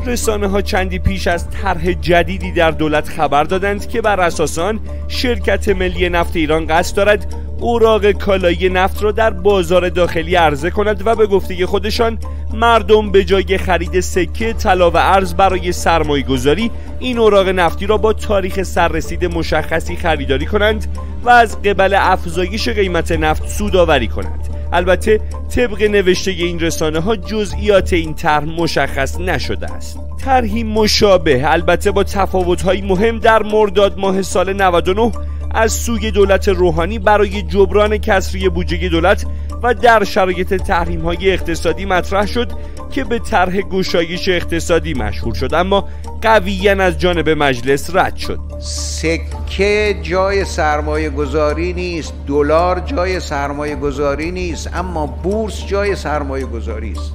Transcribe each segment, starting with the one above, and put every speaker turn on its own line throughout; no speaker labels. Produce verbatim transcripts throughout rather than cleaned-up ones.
رسانه‌ها چندی پیش از طرح جدیدی در دولت خبر دادند که بر اساس آن شرکت ملی نفت ایران قصد دارد اوراق کالایی نفت را در بازار داخلی عرضه کند و به گفته خودشان مردم به جای خرید سکه، طلا و ارز برای سرمایه‌گذاری این اوراق نفتی را با تاریخ سررسید مشخصی خریداری کنند و از قبل افزایش قیمت نفت سودآوری کنند. البته طبق نوشته این رسانه ها جزئیات این طرح مشخص نشده است. طرحی مشابه البته با تفاوت‌های مهم در مرداد ماه سال نود و نه از سوی دولت روحانی برای جبران کسری بودجه دولت و در شرایط تحریم‌های اقتصادی مطرح شد که به طرح گشایش اقتصادی مشهور شد، اما قویاً از جانب مجلس رد شد.
سکه جای سرمایه گذاری نیست، دلار جای سرمایه گذاری نیست، اما بورس جای سرمایه گذاری است.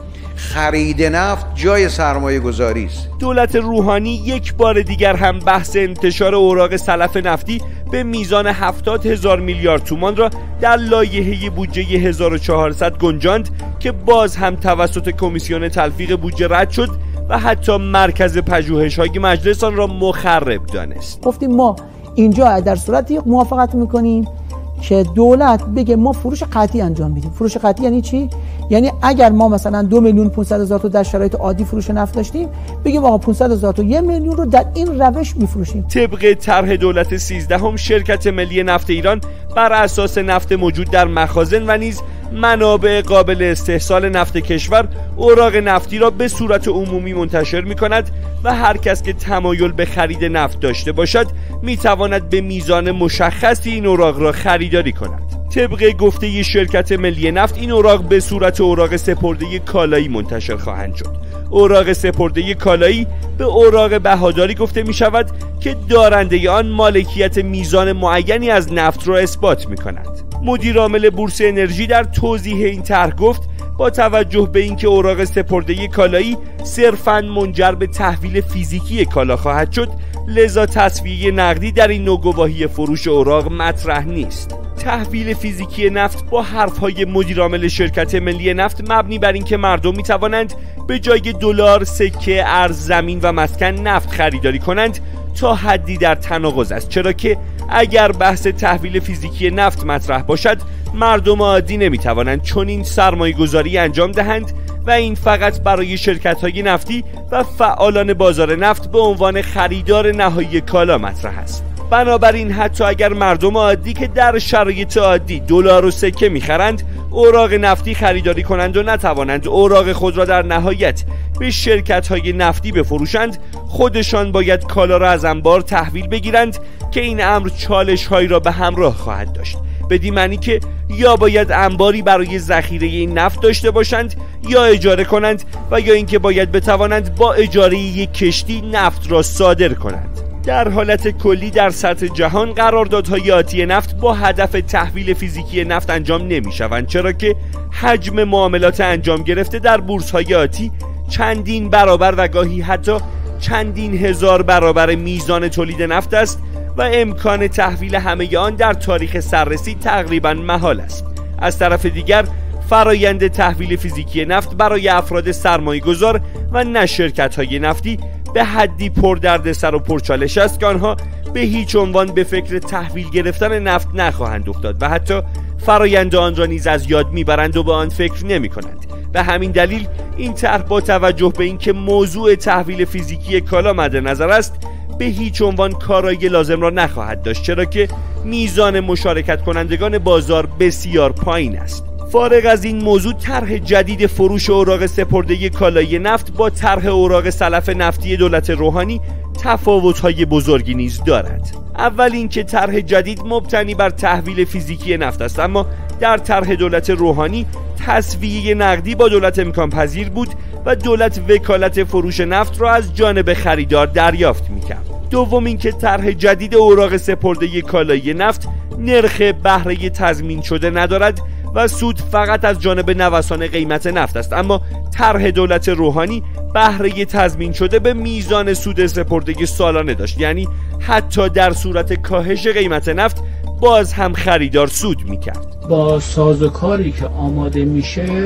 خرید نفت جای سرمایه گذاری است.
دولت روحانی یک بار دیگر هم بحث انتشار اوراق سلف نفتی به میزان هفتاد هزار میلیارد تومان را در لایحه بودجه هزار و چهارصد گنجاند که باز هم توسط کمیسیون تلفیق بودجه رد شد و حتی مرکز پژوهش‌های مجلس آن را مخرب دانست.
گفتیم ما اینجا در صورتی موافقت میکنیم که دولت بگه ما فروش قطعی انجام میدیم. فروش قطعی یعنی چی؟ یعنی اگر ما مثلا دو میلیون پانصد هزار تا در شرایط عادی فروش نفت داشتیم، بگیم آقا پانصد هزار تا یک میلیون رو در این روش میفروشیم.
طبق طرح دولت سیزدهم شرکت ملی نفت ایران بر اساس نفت موجود در مخازن و نیز منابع قابل استحصال نفت کشور اوراق نفتی را به صورت عمومی منتشر می‌کند و هر کس که تمایل به خرید نفت داشته باشد می‌تواند به میزان مشخصی این اوراق را خریداری کند. طبق گفته شرکت ملی نفت این اوراق به صورت اوراق سپرده کالایی منتشر خواهند شد. اوراق سپرده کالایی به اوراق بهاداری گفته می شود که دارنده آن مالکیت میزان معینی از نفت را اثبات می کند. مدیر عامل بورس انرژی در توضیح این طرح گفت با توجه به اینکه اوراق سپرده کالایی صرفاً منجر به تحویل فیزیکی کالا خواهد شد، لذا تسویه نقدی در این نوع گواهی فروش اوراق مطرح نیست. تحویل فیزیکی نفت با حرفهای مدیر عامل شرکت ملی نفت مبنی بر اینکه مردم می توانند به جای دلار، سکه، ارز، زمین و مسکن نفت خریداری کنند تا حدی در تناقض است، چرا که اگر بحث تحویل فیزیکی نفت مطرح باشد مردم عادی نمی توانند چنین سرمایه گذاری انجام دهند و این فقط برای شرکت های نفتی و فعالان بازار نفت به عنوان خریدار نهایی کالا مطرح است. بنابراین حتی اگر مردم عادی که در شرایط عادی دلار و سکه میخرند اوراق نفتی خریداری کنند و نتوانند اوراق خود را در نهایت به شرکت های نفتی بفروشند، خودشان باید کالا را از انبار تحویل بگیرند که این امر چالش هایی را به همراه خواهد داشت، بدین معنی که یا باید انباری برای ذخیره این نفت داشته باشند یا اجاره کنند و یا اینکه باید بتوانند با اجاره یک کشتی نفت را صادر کنند. در حالت کلی در سطح جهان قراردادهای آتی نفت با هدف تحویل فیزیکی نفت انجام نمی شوند، چرا که حجم معاملات انجام گرفته در بورس‌های آتی چندین برابر و گاهی حتی چندین هزار برابر میزان تولید نفت است و امکان تحویل همه آن در تاریخ سررسی تقریبا محال است. از طرف دیگر فرایند تحویل فیزیکی نفت برای افراد سرمایه‌گذار و نه شرکت‌های نفتی به حدی پر دردسر و پرچالش است که آنها به هیچ عنوان به فکر تحویل گرفتن نفت نخواهند افتاد و حتی فرایند آن را نیز از یاد میبرند و به آن فکر نمی کنند. به همین دلیل این طرح با توجه به اینکه موضوع تحویل فیزیکی کالا مد نظر است به هیچ عنوان کارایی لازم را نخواهد داشت، چرا که میزان مشارکت کنندگان بازار بسیار پایین است. فارغ از این موضوع، طرح جدید فروش اوراق سپرده کالایی نفت با طرح اوراق سلف نفتی دولت روحانی تفاوت‌های بزرگی نیز دارد. اول اینکه طرح جدید مبتنی بر تحویل فیزیکی نفت است، اما در طرح دولت روحانی تسویه نقدی با دولت امکان پذیر بود و دولت وکالت فروش نفت را از جانب خریدار دریافت می‌کرد. دوم اینکه طرح جدید اوراق سپرده کالایی نفت نرخ بهره تضمین شده ندارد و سود فقط از جانب نوسان قیمت نفت است، اما طرح دولت روحانی بهره تضمین شده به میزان سود سپردگی سالانه داشت، یعنی حتی در صورت کاهش قیمت نفت باز هم خریدار سود میکرد.
با سازوکاری که آماده میشه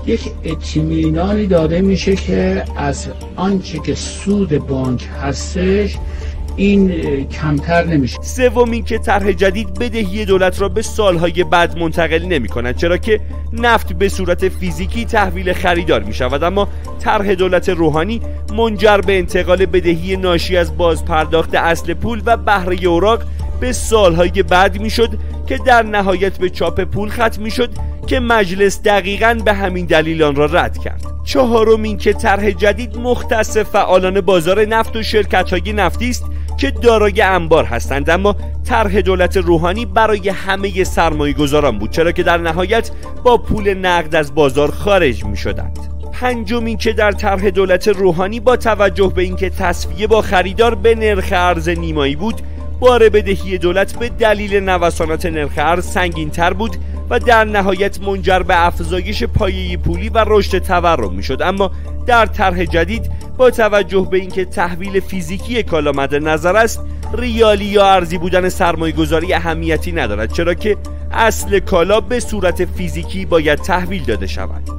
یک اطمینانی داده میشه که از آنچه که سود بانک هستش این کمتر نمیشه.
سومین که طرح جدید بدهی دولت را به سالهای بعد منتقل نمی کند، چرا که نفت به صورت فیزیکی تحویل خریدار می شود، اما طرح دولت روحانی منجر به انتقال بدهی ناشی از بازپرداخت اصل پول و بهره اوراق به سالهای بعد می شد که در نهایت به چاپ پول ختم می شد که مجلس دقیقاً به همین دلیل آن را رد کرد. چهارم این که طرح جدید مختص فعالان بازار نفت و شرکت‌های نفتی است که دارای انبار هستند، اما طرح دولت روحانی برای همه سرمایه‌گذاران بود، چرا که در نهایت با پول نقد از بازار خارج می‌شدند. پنجم این که در طرح دولت روحانی با توجه به اینکه تسویه با خریدار به نرخ ارز نیمایی بود، بار بدهی دولت به دلیل نوسانات نرخ ارز سنگین‌تر بود و در نهایت منجر به افزایش پایه پولی و رشد تورم میشد. اما در طرح جدید با توجه به اینکه تحویل فیزیکی کالا مد نظر است، ریالی یا ارزی بودن سرمایه‌گذاری اهمیتی ندارد، چرا که اصل کالا به صورت فیزیکی باید تحویل داده شود.